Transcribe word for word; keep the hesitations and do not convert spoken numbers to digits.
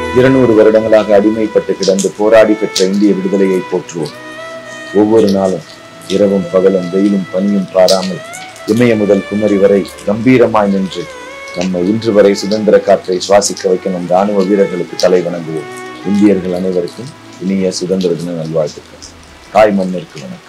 இருநூறு வருடங்களாக அடிமைப்பட்டு கிடந்து போராடி பெற்ற இந்திய விடுதலையை போற்றுவோம். ஒவ்வொரு நாளும் இரவும் பகலும் வெயிலும் பனியும் பாராமல் இமய முதல் குமரி வரை கம்பீரமாய் நின்று நம்மை இன்று வரை சுதந்திர காற்றை சுவாசிக்க வைக்க நம் ராணுவ வீரர்களுக்கு தலை வணங்குவோம். இந்தியர்கள் அனைவருக்கும் இனிய சுதந்திர தின நல்வாழ்த்துக்கள். தாய் மண்ணிற்கு வணக்கம்.